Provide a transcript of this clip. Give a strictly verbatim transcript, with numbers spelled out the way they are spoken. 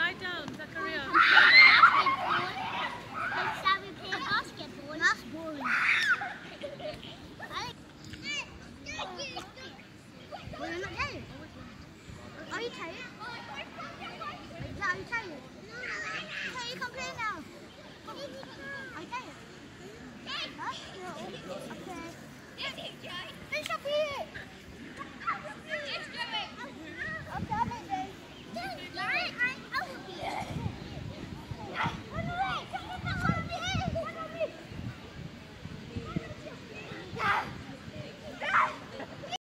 Lie down, Zachariah. Shall we play basketball? That's boring. Well, you're not tired. Are you tired? Yeah, are you tired? Okay, you can play now. Are you tired? Huh? No. Okay. Finish up here.